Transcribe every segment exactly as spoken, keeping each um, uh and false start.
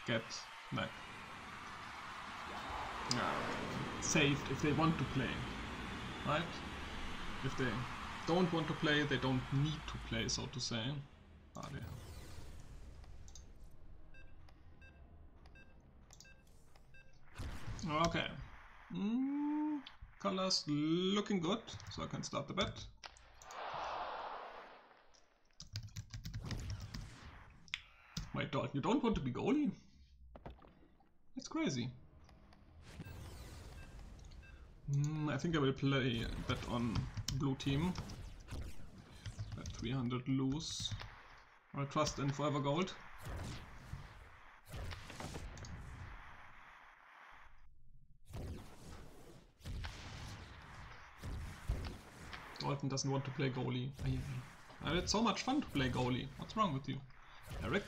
get like uh, saved if they want to play, right? If they don't want to play, they don't need to play, so to say. Ah, there. Okay. Mm, colors looking good, so I can start the bet. Wait, Dalton, you don't want to be goalie? That's crazy. Mm, I think I will play bet on blue team. Bet three hundred lose. I'll trust in Forever Gold. Dalton doesn't want to play goalie. I had so much fun to play goalie. What's wrong with you? Eric?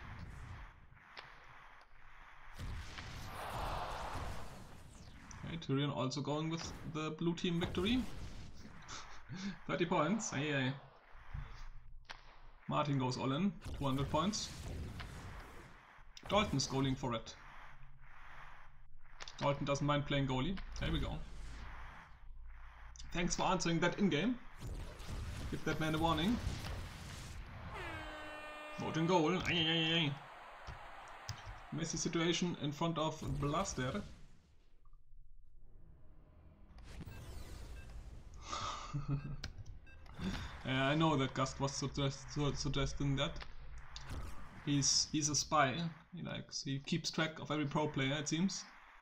Okay, Tyrion also going with the blue team victory. thirty points. Aye, aye. Martin goes all in. two hundred points. Dalton's goaling for it. Dalton doesn't mind playing goalie. There we go. Thanks for answering that in-game. Give that man a warning. Voting goal. Aye, aye, aye, aye. Messy situation in front of Blaster. Yeah, I know that Gust was suggest su suggesting that. He's he's a spy. He likes he keeps track of every pro player, it seems.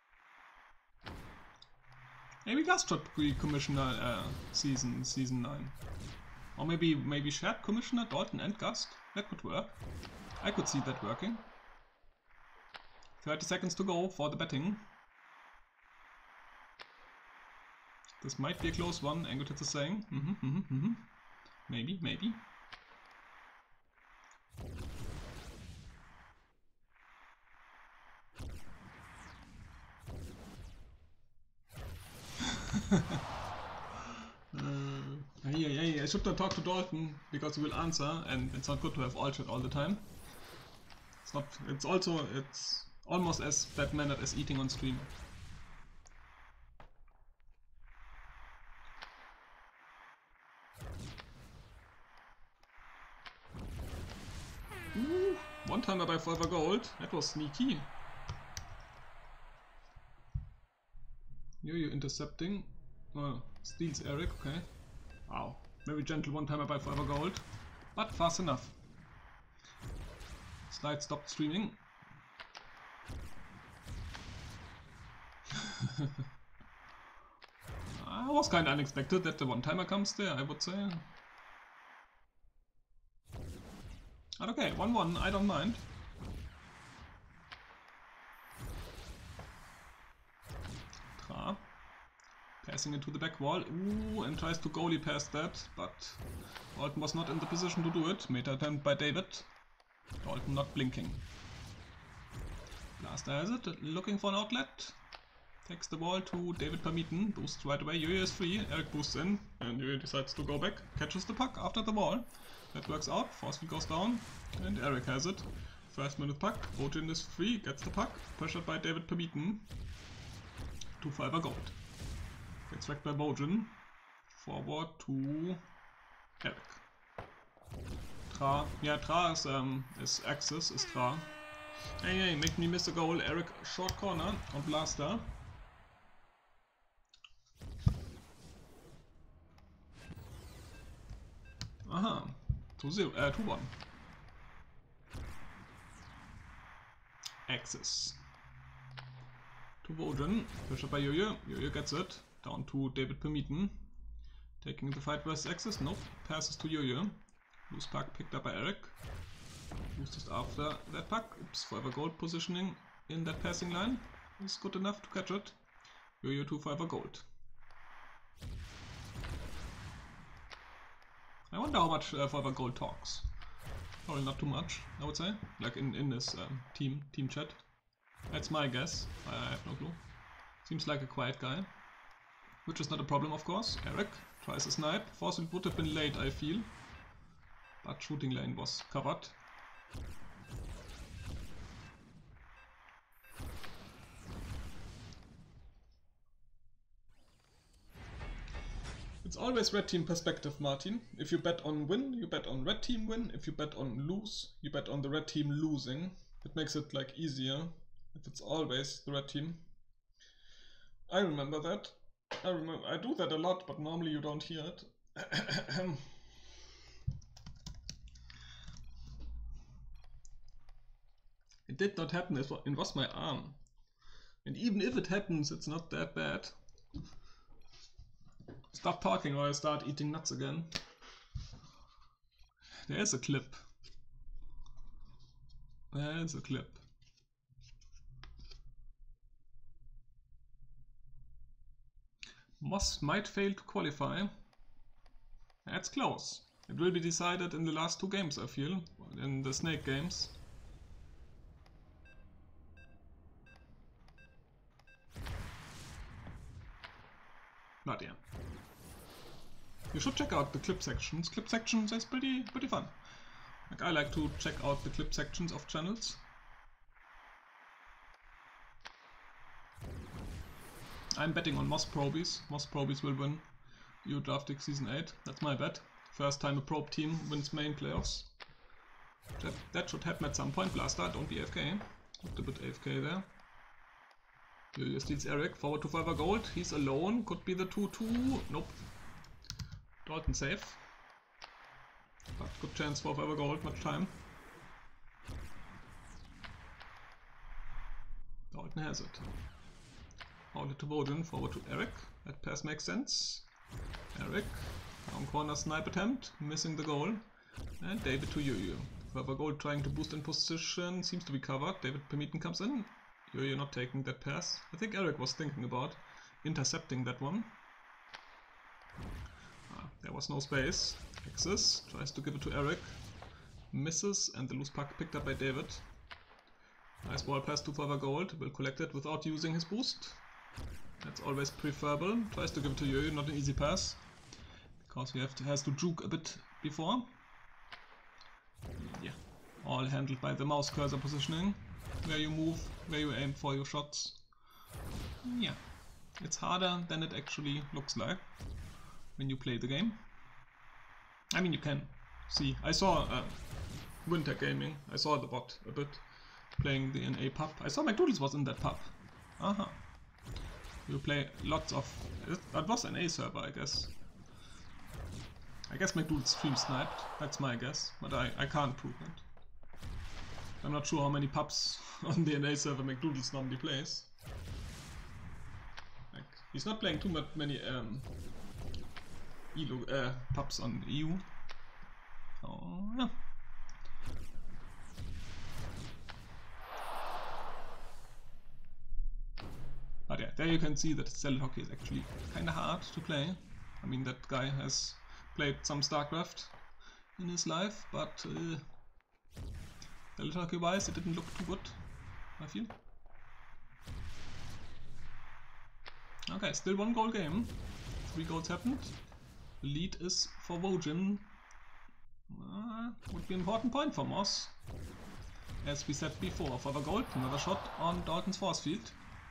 Maybe Gust should be commissioner uh, season season nine, or maybe maybe shared commissioner Dalton and Gust. That could work. I could see that working. thirty seconds to go for the betting. This might be a close one, Angotitz is saying. Mm-hmm, mm-hmm, mm-hmm. Maybe, maybe. uh, yeah, yeah, yeah. I should not talk to Dalton because he will answer, and it's not good to have all chat all the time. It's not. It's also. It's almost as bad mannered as eating on stream. Ooh, one timer by Forever Gold. That was sneaky. Yo-yo intercepting. Oh, steals Eric, okay. Wow. Very gentle one timer by Forever Gold. But fast enough. Slide stopped streaming. uh, was kind of unexpected that the one timer comes there, I would say. But okay, one one, I don't mind. Tra. Passing into the back wall. Ooh, and tries to goalie pass that, but Dalton was not in the position to do it. Meta attempt by David. Dalton not blinking. Blaster has it, looking for an outlet. Takes the ball to David Permiten, boosts right away, Yo-Yo is free, Eric boosts in, and Yo-Yo decides to go back, catches the puck after the ball. That works out, Forcefield goes down, and Eric has it. First minute puck, Bojin is free, gets the puck, pressured by David Permiten. two five gold. Gets wrecked by Bojin. Forward to Eric. Tra, yeah, Tra is, um, is Axis, is Tra. Hey, hey, make me miss a goal, Eric short corner on Blaster. Aha, two zero, uh, two one. Axis. To Bojin, pressure by Yo-Yo, Yo-Yo gets it, down to David Permiten. Taking the fight versus Axis, nope, passes to Yo-Yo. Loose puck picked up by Eric. Who's just after that puck. Oops, Forever Gold positioning in that passing line is good enough to catch it. Yo-Yo to Forever Gold. I wonder how much uh, Forever Gold talks. Probably not too much, I would say. Like in, in this um, team team chat. That's my guess. I have no clue. Seems like a quiet guy. Which is not a problem, of course. Eric tries a snipe. Forcefield would have been late, I feel. But shooting lane was covered. It's always red team perspective, Martin. If you bet on win, you bet on red team win. If you bet on lose, you bet on the red team losing. It makes it like easier if it's always the red team. I remember that. I remember I do that a lot, but normally you don't hear it. It did not happen, it was my arm. And even if it happens, it's not that bad. Stop talking or I start eating nuts again. There's a clip. There's a clip. Moss might fail to qualify. That's close. It will be decided in the last two games, I feel. In the snake games. Not yet. You should check out the clip sections. Clip sections is pretty pretty fun. Like I like to check out the clip sections of channels. I'm betting on Moss Probies. Moss Probies will win EU Draft League Season eight. That's my bet. First time a probe team wins main playoffs. That, that should happen at some point. Blaster, don't be A F K. Looked a bit A F K there. Julius steals Eric, forward to Forever Gold, he's alone, could be the two two, nope. Dalton safe. But good chance for Forever Gold, much time. Dalton has it. Hold it to Woden, forward to Eric, that pass makes sense. Eric, down corner snipe attempt, missing the goal. And David to Yuyu. Forever Gold trying to boost in position, seems to be covered, David Permiten comes in. You're not taking that pass. I think Eric was thinking about intercepting that one. Ah, there was no space. Axis tries to give it to Eric. Misses, and the loose puck picked up by David. Nice ball pass to Forever Gold. Will collect it without using his boost. That's always preferable. Tries to give it to Yo-Yo, not an easy pass. Because he have to, has to juke a bit before. Yeah, all handled by the mouse cursor positioning. Where you move, where you aim for your shots. Yeah, it's harder than it actually looks like when you play the game. I mean, you can see. I saw uh, Winter Gaming, I saw the bot a bit playing the N A pub. I saw McDoodles was in that pub. Aha. Uh-huh. You play lots of... That was an A server, I guess. I guess McDoodles stream sniped, that's my guess, but I, I can't prove it. I'm not sure how many pubs on the N A server McDoodles normally plays. Like, he's not playing too much many um, E L O, uh, pubs on E U. Oh, yeah. But yeah, there you can see that Cellet Hockey is actually kinda hard to play. I mean, that guy has played some StarCraft in his life, but uh, Cellet Hockey wise it didn't look too good, I feel. Okay, still one goal game. Three goals happened. The lead is for Wojin. Uh, would be an important point for Moss. As we said before, for the goal, another shot on Dalton's force field.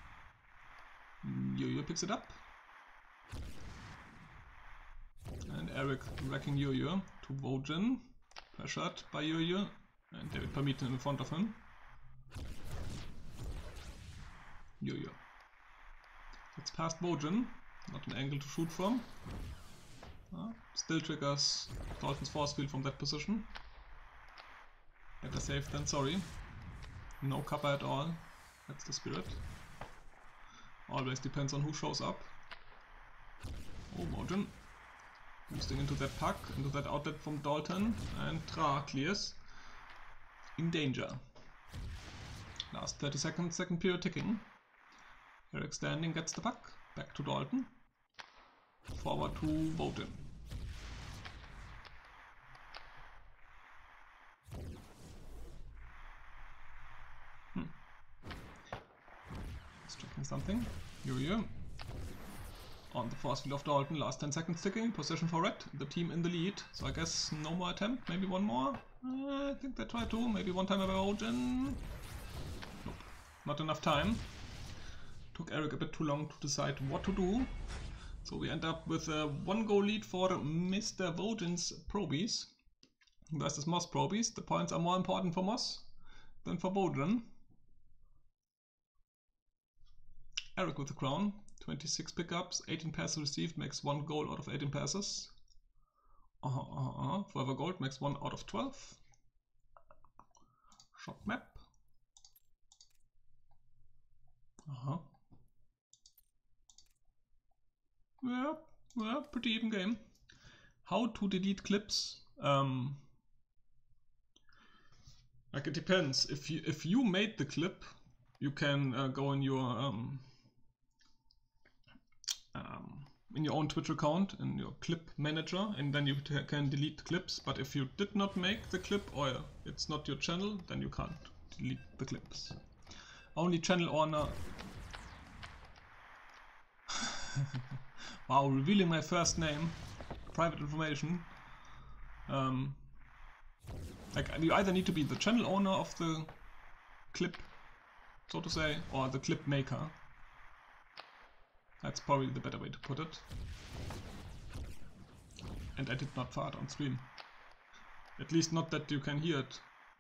Yo-Yo picks it up. And Eric wrecking Yo-Yo to Wojin. Pressured by Yo-Yo. And David Permiten in front of him. Yo-Yo. It's past Wojin. Not an angle to shoot from. Uh, still triggers Dalton's force field from that position. Better safe than sorry. No cover at all. That's the spirit. Always depends on who shows up. Oh, Wojin. Boosting into that puck, into that outlet from Dalton. And Tra clears. In danger. Last thirty seconds, second period ticking. Eric standing gets the puck. Back to Dalton. Forward to Wojin. Hmm. Let's checking something. Yo-Yo. On the force field of Dalton, last ten seconds ticking. Position for red, the team in the lead. So I guess no more attempt, maybe one more. Uh, I think they tried to, maybe one time by Wojin. Nope, not enough time. Took Eric a bit too long to decide what to do. So we end up with a one goal lead for Mister Woden's Probies versus Moss Probies. The points are more important for Moss than for Woden. Eric with the crown, twenty-six pickups, eighteen passes received, makes one goal out of eighteen passes. Uh-huh, uh-huh, uh. Forever Gold makes one out of twelve. Shop map. Uh-huh. Yeah, well, pretty even game. How to delete clips? Um, like it depends. If you if you made the clip, you can uh, go in your um, um, in your own Twitch account in your clip manager, and then you can delete the clips. But if you did not make the clip or it's not your channel, then you can't delete the clips. Only channel owner. Wow, revealing my first name, private information. Um, like you either need to be the channel owner of the clip, so to say, or the clip maker. That's probably the better way to put it. And I did not fart on stream. At least not that you can hear it.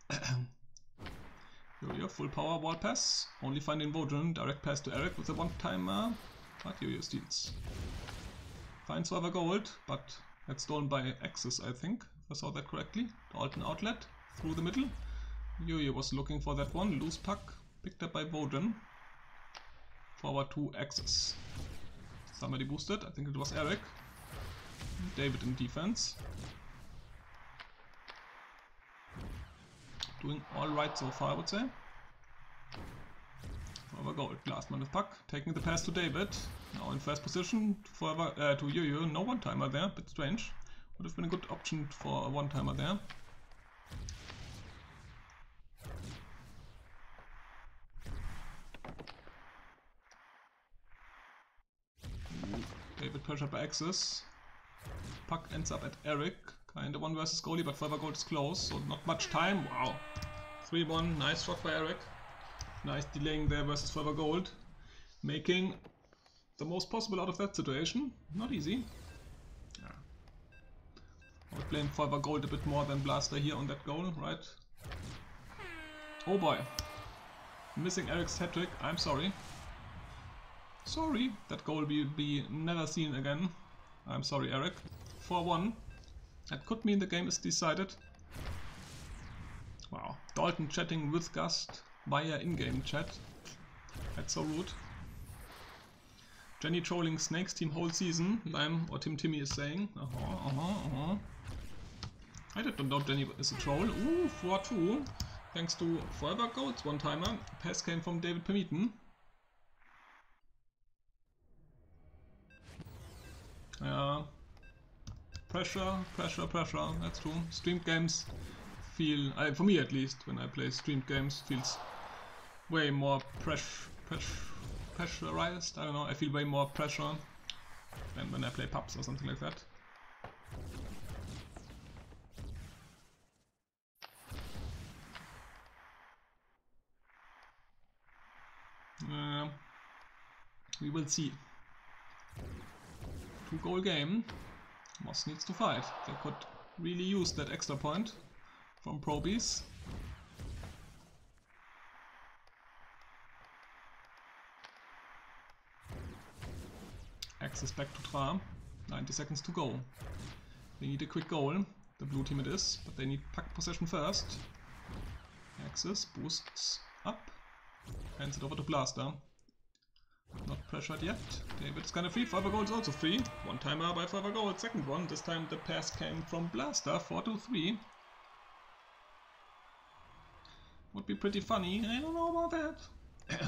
Yo-Yo, full power wall pass. Only finding Woden. Direct pass to Eric with a one-timer. But Yo-Yo steals. Finds Forever Gold, but that's stolen by Axis, I think, if I saw that correctly. Dalton outlet through the middle. Yo-Yo was looking for that one. Loose puck. Picked up by Woden. Forward to Axis. Somebody boosted. I think it was Eric. David in defense. Doing alright so far, I would say. Forever Gold. Last man with puck. Taking the pass to David. Now in first position. Forever, uh, to Yo-Yo. No one-timer there. Bit strange. Would have been a good option for a one-timer there. David pressured by Axis. Puck ends up at Eric. Kinda one versus goalie, but Forever Gold is close, so not much time. Wow. three one. Nice shot by Eric. Nice delaying there versus Forever Gold. Making the most possible out of that situation. Not easy. Yeah. I would blame Forever Gold a bit more than Blaster here on that goal, right? Oh boy. Missing Eric's hat-trick. I'm sorry. Sorry. That goal will be never seen again. I'm sorry, Eric. four one. That could mean the game is decided. Wow. Dalton chatting with Gust via in-game chat. That's so rude. Jenny trolling Snakes team whole season. Lime or Tim Timmy is saying. Uh-huh, uh-huh, uh-huh. I did not know Jenny is a troll. Ooh, four two. Thanks to Forever Gold's one-timer. Pass came from David Permeaton. Yeah. Pressure, pressure, pressure. That's true. Streamed games feel, uh, for me at least, when I play streamed games, feels way more press, press, pressurized. I don't know. I feel way more pressure than when I play pubs or something like that. Uh, we will see. Two goal game. Moss needs to fight. They could really use that extra point from Probies. Axis back to Tra. ninety seconds to go. They need a quick goal. The blue team it is, but they need puck possession first. Axis boosts up. Hands it over to Blaster. Not pressured yet. David's kinda free. Forever Gold is also free. One timer by Forever Gold. Second one. This time the pass came from Blaster. four to three. Would be pretty funny. I don't know about that.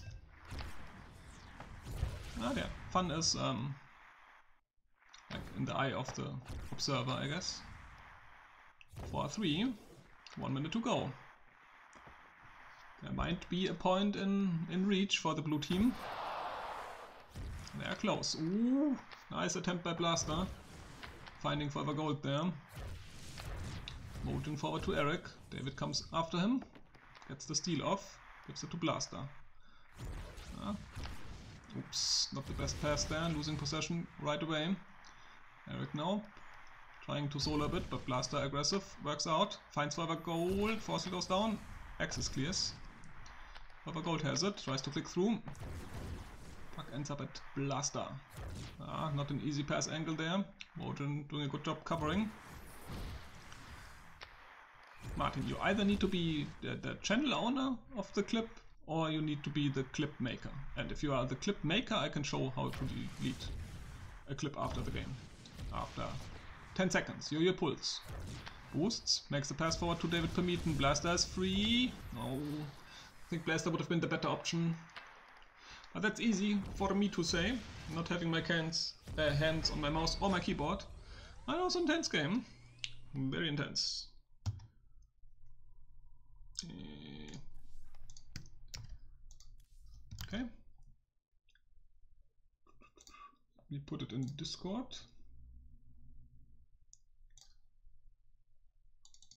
Ah, yeah. Fun is um, like in the eye of the observer, I guess. four three. One minute to go. There might be a point in, in reach for the blue team. They are close. Ooh, nice attempt by Blaster. Finding Forever Gold there. Moving forward to Eric. David comes after him. Gets the steal off. Gives it to Blaster. Yeah. Oops, not the best pass there, losing possession right away. Eric now trying to solo a bit, but Blaster aggressive, works out, finds Forever Gold, Forceful goes down, Axis clears. Forever Gold has it, tries to click through. Puck ends up at Blaster. Ah, not an easy pass angle there. Wojan doing a good job covering. Martin, you either need to be the, the channel owner of the clip, or you need to be the clip maker. And if you are the clip maker, I can show how to delete a clip after the game. After ten seconds, Yo-Yo pulls. Boosts, makes the pass forward to David Permeaton. Blaster is free. No, I think Blaster would have been the better option. But that's easy for me to say, not having my hands, uh, hands on my mouse or my keyboard. But it was an intense game. Very intense. Okay. We put it in Discord.